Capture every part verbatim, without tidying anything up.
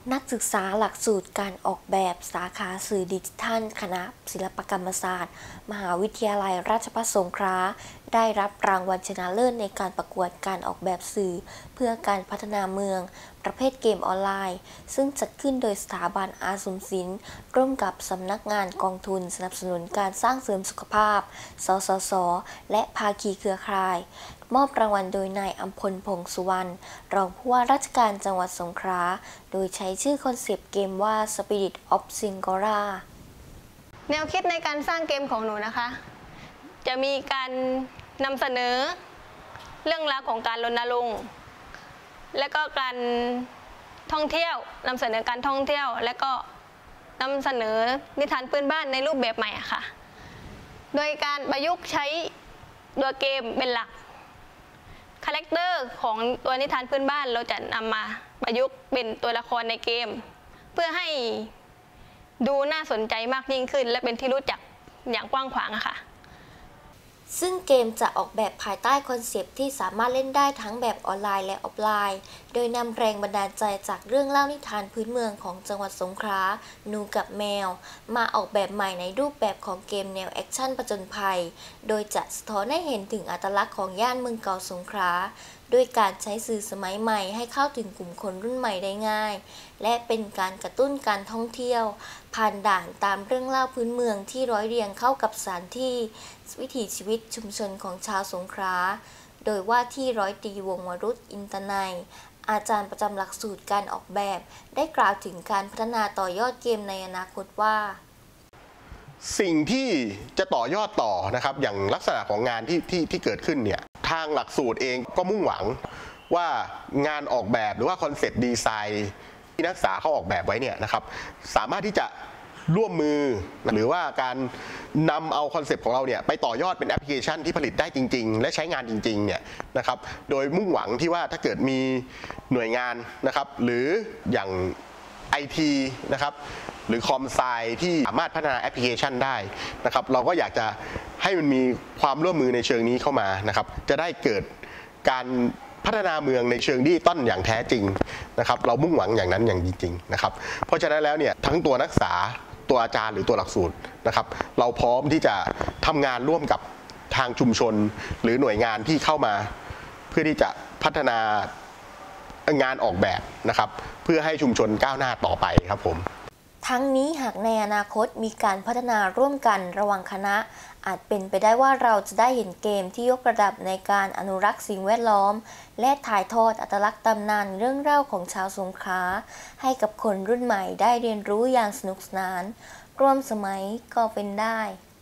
นักศึกษาหลักสูตรการออกแบบสาขาสื่อดิจิทัลคณะศิลปกรรมศาสตร์มหาวิทยาลัยราชภัฏสงขลาได้รับรางวัลชนะเลิศในการประกวดการออกแบบสื่อเพื่อการพัฒนาเมืองประเภทเกมออนไลน์ซึ่งจัดขึ้นโดยสถาบันอาสมศิลป์ร่วมกับสำนักงานกองทุนสนับสนุนการสร้างเสริมสุขภาพสสสและภาคีเครือข่ายมอบรางวัลโดยนายอัมพลพงษ์สุวรรณรองผู้ว่าราชการจังหวัดสงขลาโดยใช้ชื่อคอนเซปต์เกมว่า Spirit of Singora แนวคิดในการสร้างเกมของหนูนะคะ จะมีการนำเสนอเรื่องราวของการรณรงค์และก็การท่องเที่ยวนำเสนอการท่องเที่ยวและก็นำเสนอนิทานพื้นบ้านในรูปแบบใหม่ค่ะ โดยการประยุกต์ใช้ตัวเกมเป็นหลักคาแรคเตอร์ของตัวนิทานพื้นบ้านเราจะนำมาประยุกต์เป็นตัวละครในเกมเพื่อให้ดูน่าสนใจมากยิ่งขึ้นและเป็นที่รู้จักอย่างกว้างขวางค่ะซึ่งเกมจะออกแบบภายใต้คอนเซปต์ที่สามารถเล่นได้ทั้งแบบออนไลน์และออฟไลน์โดยนำแรงบันดาลใจจากเรื่องเล่านิทานพื้นเมืองของจังหวัดสงขลาหนูกับแมวมาออกแบบใหม่ในรูปแบบของเกมแนวแอคชั่นผจญภัยโดยจะสะท้อนให้เห็นถึงอัตลักษณ์ของย่านเมืองเก่าสงขลาด้วยการใช้สื่อสมัยใหม่ให้เข้าถึงกลุ่มคนรุ่นใหม่ได้ง่ายและเป็นการกระตุ้นการท่องเที่ยวผ่านด่านตามเรื่องเล่าพื้นเมืองที่ร้อยเรียงเข้ากับสถานที่วิถีชีวิตชุมชนของชาวสงขลาโดยว่าที่ร้อยตรีวงศ์วรุษอินตนัยอาจารย์ประจำหลักสูตรการออกแบบได้กล่าวถึงการพัฒนาต่อยอดเกมในอนาคตว่าสิ่งที่จะต่อยอดต่อนะครับอย่างลักษณะของงานที่ที่ที่เกิดขึ้นเนี่ยทางหลักสูตรเองก็มุ่งหวังว่างานออกแบบหรือว่าคอนเซปต์ดีไซน์ที่นักศึกษาเขาออกแบบไว้เนี่ยนะครับสามารถที่จะร่วมมือหรือว่าการนำเอาคอนเซปต์ของเราเนี่ยไปต่อยอดเป็นแอปพลิเคชันที่ผลิตได้จริงๆและใช้งานจริงๆเนี่ยนะครับโดยมุ่งหวังที่ว่าถ้าเกิดมีหน่วยงานนะครับหรืออย่าง ไอ ที นะครับหรือคอมไซที่สามารถพัฒนาแอปพลิเคชันได้นะครับเราก็อยากจะให้มันมีความร่วมมือในเชิงนี้เข้ามานะครับจะได้เกิดการพัฒนาเมืองในเชิงดิจิตอลอย่างแท้จริงนะครับเรามุ่งหวังอย่างนั้นอย่างจริงๆนะครับเพราะฉะนั้นแล้วเนี่ยทั้งตัวนักศึกษาตัวอาจารย์หรือตัวหลักสูตรนะครับเราพร้อมที่จะทำงานร่วมกับทางชุมชนหรือหน่วยงานที่เข้ามาเพื่อที่จะพัฒนางานออกแบบนะครับเพื่อให้ชุมชนก้าวหน้าต่อไปครับผมทั้งนี้หากในอนาคตมีการพัฒนาร่วมกันระหว่างคณะอาจเป็นไปได้ว่าเราจะได้เห็นเกมที่ยกระดับในการอนุรักษ์สิ่งแวดล้อมและถ่ายทอดอัตลักษณ์ตำนานเรื่องเล่าของชาวสงขลาให้กับคนรุ่นใหม่ได้เรียนรู้อย่างสนุกสนานร่วมสมัยก็เป็นได้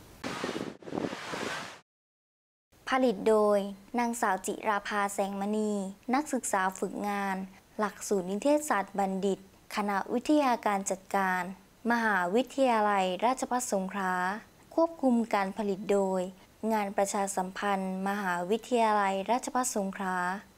ผลิตโดยนางสาวจิราภาแสงมณีนักศึกษาฝึกงานหลักสูตรนิเทศศาสตร์บัณฑิตคณะวิทยาการจัดการมหาวิทยาลัยราชภัฏสงขลาควบคุมการผลิตโดยงานประชาสัมพันธ์มหาวิทยาลัยราชภัฏสงขลา